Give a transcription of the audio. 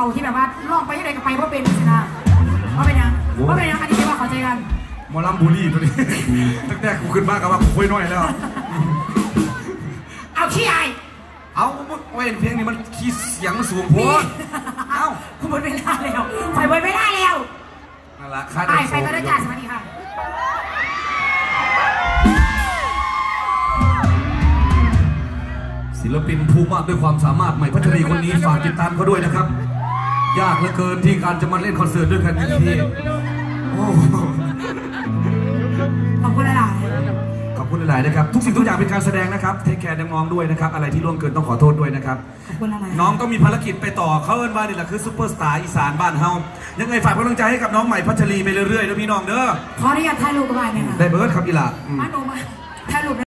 าที่แบบว่าล่องไปยังไงก็ไปเพราะเป็นสินะว่าเป็นยังอันนี้ว่าเข้าใจกันมอลำบุรีตัวนี้ตั้งแต่กูขึ้นบ้านกับว่าคุยน้อยแล้วเอาขี้ไอเอาเว้นเพลงนี้มันขี้เสียงสูงโพดเอาคุณหมดเวลาแล้วไฟหมดเวลาแล้วนั่นแหละค่าไฟก็ได้จ่ายสวัสดีค่ะศิลปินภูมิด้วยความสามารถใหม่พัชรีคนนี้ฝากติดตามเขาด้วยนะครับยากเหลือเกินที่การจะมาเล่นคอนเสิร์ตด้วยกันทีขอบคุณหลายขอบคุณหลายนะครับทุกสิ่งทุกอย่างเป็นการแสดงนะครับเทคแคร์น้องๆด้วยนะครับอะไรที่ล่วงเกินต้องขอโทษด้วยนะครับขอบคุณหลายน้องก็มีภารกิจไปต่อเขาเอิ้นว่านี่แหละคือซุปเปอร์สตาร์อีสานบ้านเฮายังไงฝากกำลังใจให้กับน้องใหม่พัชรีไปเรื่อยๆนะพี่น้องเด้อขออนุญาตถ่ายรูปกันไปไหมคะได้เบิร์ดครับอีหล่ามาหนูมาถ่ายรูป